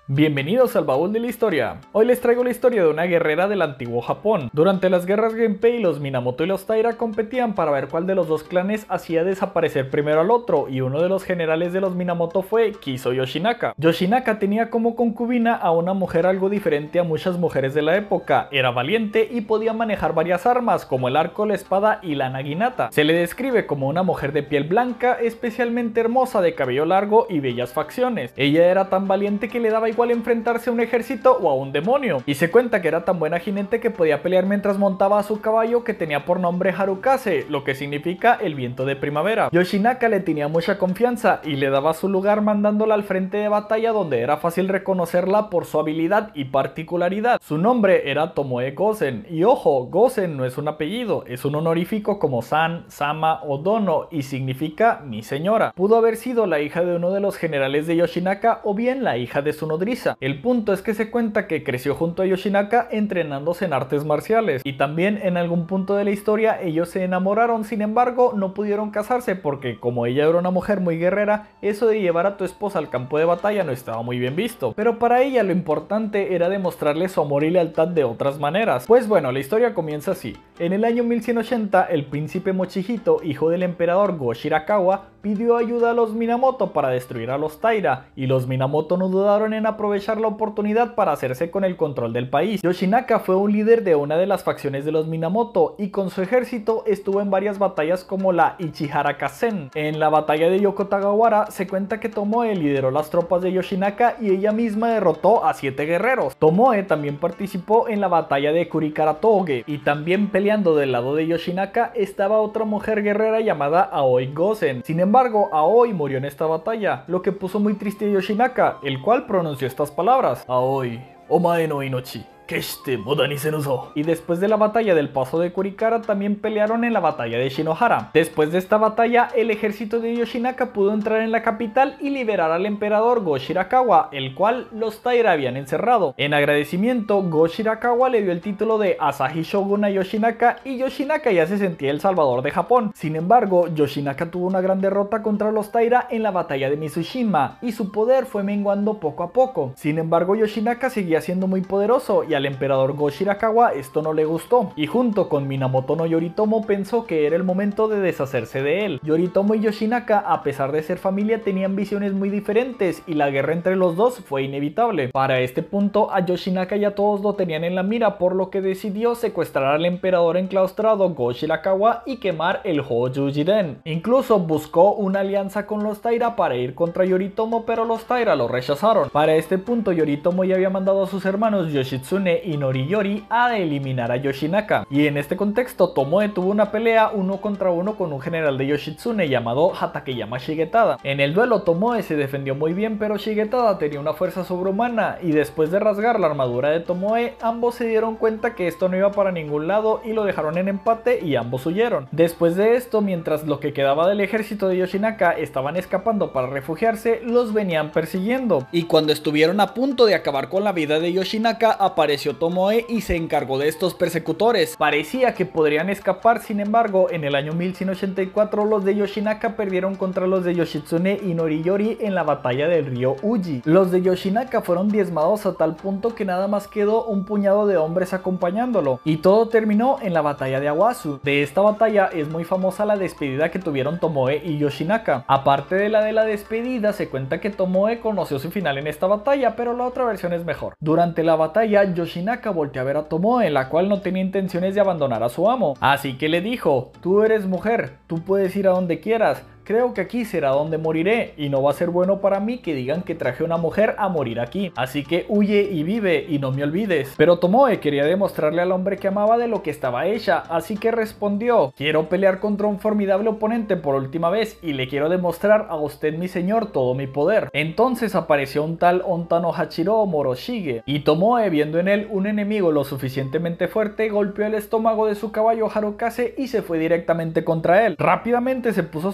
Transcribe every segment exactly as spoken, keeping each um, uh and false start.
Bienvenidos al baúl de la historia. Hoy les traigo la historia de una guerrera del antiguo Japón. Durante las guerras Genpei, los Minamoto y los Taira competían para ver cuál de los dos clanes hacía desaparecer primero al otro, y uno de los generales de los Minamoto fue Kiso Yoshinaka. Yoshinaka tenía como concubina a una mujer algo diferente a muchas mujeres de la época. Era valiente y podía manejar varias armas como el arco, la espada y la naginata. Se le describe como una mujer de piel blanca, especialmente hermosa, de cabello largo y bellas facciones. Ella era tan valiente que le daba igual enfrentarse a un ejército o a un demonio, y se cuenta que era tan buena jinete que podía pelear mientras montaba a su caballo, que tenía por nombre Harukase, lo que significa el viento de primavera. Yoshinaka le tenía mucha confianza y le daba su lugar mandándola al frente de batalla, donde era fácil reconocerla por su habilidad y particularidad. Su nombre era Tomoe Gosen, y ojo, Gosen no es un apellido, es un honorífico como San, Sama o Dono, y significa mi señora. Pudo haber sido la hija de uno de los generales de Yoshinaka o bien la hija de su nodriza. El punto es que se cuenta que creció junto a Yoshinaka entrenándose en artes marciales, y también en algún punto de la historia ellos se enamoraron. Sin embargo, no pudieron casarse porque, como ella era una mujer muy guerrera, eso de llevar a tu esposa al campo de batalla no estaba muy bien visto. Pero para ella lo importante era demostrarle su amor y lealtad de otras maneras. Pues bueno, la historia comienza así. En el año mil ciento ochenta, el príncipe Mochihito, hijo del emperador Go Shirakawa, pidió ayuda a los Minamoto para destruir a los Taira, y los Minamoto no dudaron en aprovechar la oportunidad para hacerse con el control del país. Yoshinaka fue un líder de una de las facciones de los Minamoto, y con su ejército estuvo en varias batallas como la Ichiharaka-sen. En la batalla de Yokotagawara se cuenta que Tomoe lideró las tropas de Yoshinaka y ella misma derrotó a siete guerreros. Tomoe también participó en la batalla de Kurikaratoge, y también peleando del lado de Yoshinaka estaba otra mujer guerrera llamada Aoi Gosen. Sin embargo, Aoi murió en esta batalla, lo que puso muy triste a Yoshinaka, el cual pronunció estas palabras: Aoi, omae no inochi, Keshite moda ni senuzo. Y después de la batalla del paso de Kurikara también pelearon en la batalla de Shinohara. Después de esta batalla, el ejército de Yoshinaka pudo entrar en la capital y liberar al emperador Go Shirakawa, el cual los Taira habían encerrado. En agradecimiento, Go Shirakawa le dio el título de Asahi Shogun a Yoshinaka, y Yoshinaka ya se sentía el salvador de Japón. Sin embargo, Yoshinaka tuvo una gran derrota contra los Taira en la batalla de Mitsushima, y su poder fue menguando poco a poco. Sin embargo, Yoshinaka seguía siendo muy poderoso, y al emperador Go Shirakawa esto no le gustó, y junto con Minamoto no Yoritomo pensó que era el momento de deshacerse de él. Yoritomo y Yoshinaka, a pesar de ser familia, tenían visiones muy diferentes, y la guerra entre los dos fue inevitable. Para este punto, a Yoshinaka ya todos lo tenían en la mira, por lo que decidió secuestrar al emperador enclaustrado Go Shirakawa y quemar el Hōjūji-den. Incluso buscó una alianza con los Taira para ir contra Yoritomo, pero los Taira lo rechazaron. Para este punto, Yoritomo ya había mandado a sus hermanos Yoshitsune y Noriyori a eliminar a Yoshinaka, y en este contexto Tomoe tuvo una pelea uno contra uno con un general de Yoshitsune llamado Hatakeyama Shigetada. En el duelo Tomoe se defendió muy bien, pero Shigetada tenía una fuerza sobrehumana, y después de rasgar la armadura de Tomoe, ambos se dieron cuenta que esto no iba para ningún lado y lo dejaron en empate, y ambos huyeron. Después de esto, mientras lo que quedaba del ejército de Yoshinaka estaban escapando para refugiarse, los venían persiguiendo, y cuando estuvieron a punto de acabar con la vida de Yoshinaka, apareció Tomoe y se encargó de estos persecutores. Parecía que podrían escapar. Sin embargo, en el año mil ciento ochenta y cuatro los de Yoshinaka perdieron contra los de Yoshitsune y Noriyori en la batalla del río Uji. Los de Yoshinaka fueron diezmados a tal punto que nada más quedó un puñado de hombres acompañándolo, y todo terminó en la batalla de Awasu. De esta batalla es muy famosa la despedida que tuvieron Tomoe y Yoshinaka. Aparte de la de la despedida, se cuenta que Tomoe conoció su final en esta batalla, pero la otra versión es mejor. Durante la batalla, Yoshinaka volteó a ver a Tomoe, la cual no tenía intenciones de abandonar a su amo, así que le dijo: tú eres mujer, tú puedes ir a donde quieras. Creo que aquí será donde moriré, y no va a ser bueno para mí que digan que traje a una mujer a morir aquí, así que huye y vive y no me olvides. Pero Tomoe quería demostrarle al hombre que amaba de lo que estaba hecha, así que respondió: quiero pelear contra un formidable oponente por última vez, y le quiero demostrar a usted, mi señor, todo mi poder. Entonces apareció un tal Ontano Hachiro Moroshige, y Tomoe, viendo en él un enemigo lo suficientemente fuerte, golpeó el estómago de su caballo Harukase y se fue directamente contra él. Rápidamente se puso a su lado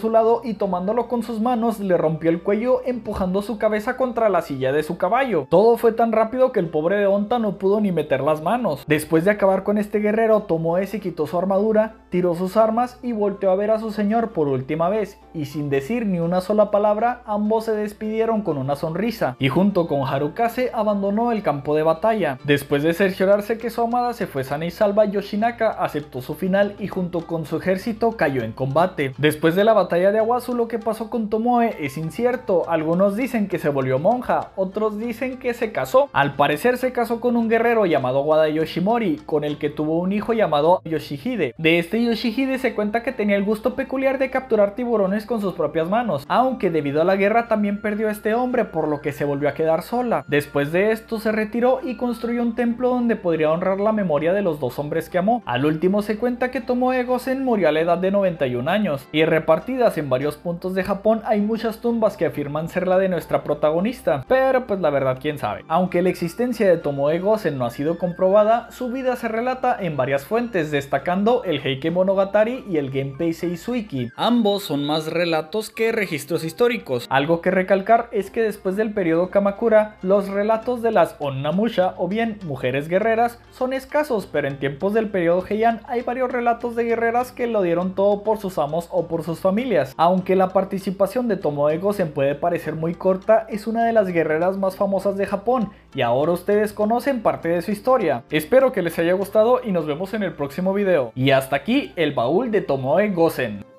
y tomándolo con sus manos le rompió el cuello empujando su cabeza contra la silla de su caballo. Todo fue tan rápido que el pobre de Onta no pudo ni meter las manos. Después de acabar con este guerrero, Tomoe se quitó su armadura, tiró sus armas y volteó a ver a su señor por última vez, y sin decir ni una sola palabra, ambos se despidieron con una sonrisa, y junto con Harukase abandonó el campo de batalla. Después de cerciorarse que su amada se fue sana y salva, Yoshinaka aceptó su final y junto con su ejército cayó en combate. Después de la batalla de Awazu, lo que pasó con Tomoe es incierto. Algunos dicen que se volvió monja, otros dicen que se casó. Al parecer se casó con un guerrero llamado Wada Yoshimori, con el que tuvo un hijo llamado Yoshihide. De este Yoshihide se cuenta que tenía el gusto peculiar de capturar tiburones con sus propias manos, aunque debido a la guerra también perdió a este hombre, por lo que se volvió a quedar sola. Después de esto se retiró y construyó un templo donde podría honrar la memoria de los dos hombres que amó. Al último se cuenta que Tomoe Gozen murió a la edad de noventa y un años, y repartidas en varios puntos de Japón hay muchas tumbas que afirman ser la de nuestra protagonista, pero pues la verdad quién sabe. Aunque la existencia de Tomoe Gozen no ha sido comprobada, su vida se relata en varias fuentes, destacando el Heike Monogatari y el Genpei Seisuiki. Ambos son más relatos que registros históricos. Algo que recalcar es que después del periodo Kamakura, los relatos de las Onnamusha o bien mujeres guerreras son escasos, pero en tiempos del periodo Heian hay varios relatos de guerreras que lo dieron todo por sus amos o por sus familias. Aunque la participación de Tomoe Gozen puede parecer muy corta, es una de las guerreras más famosas de Japón y ahora ustedes conocen parte de su historia. Espero que les haya gustado y nos vemos en el próximo video. Y hasta aquí el baúl de Tomoe Gozen.